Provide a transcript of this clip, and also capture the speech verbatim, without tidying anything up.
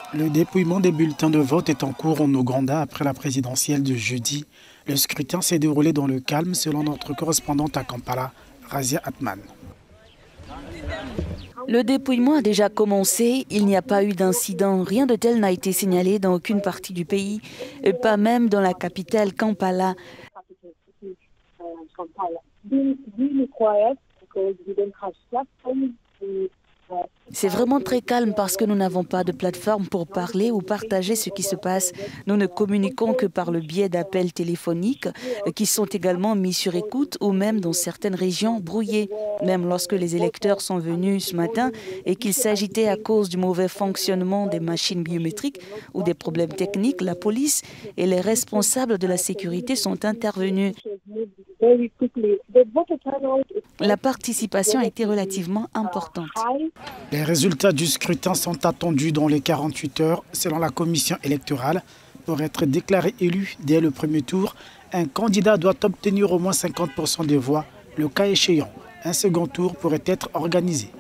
Le dépouillement des bulletins de vote est en cours en Ouganda après la présidentielle de jeudi. Le scrutin s'est déroulé dans le calme selon notre correspondante à Kampala, Razia Atman. Le dépouillement a déjà commencé, il n'y a pas eu d'incident, rien de tel n'a été signalé dans aucune partie du pays, et pas même dans la capitale Kampala. C'est vraiment très calme parce que nous n'avons pas de plateforme pour parler ou partager ce qui se passe. Nous ne communiquons que par le biais d'appels téléphoniques qui sont également mis sur écoute ou même dans certaines régions brouillées. Même lorsque les électeurs sont venus ce matin et qu'il s'agitait à cause du mauvais fonctionnement des machines biométriques ou des problèmes techniques, la police et les responsables de la sécurité sont intervenus. La participation a été relativement importante. Les résultats du scrutin sont attendus dans les quarante-huit heures selon la commission électorale. Pour être déclaré élu dès le premier tour, un candidat doit obtenir au moins cinquante pour cent des voix. Le cas échéant, un second tour pourrait être organisé.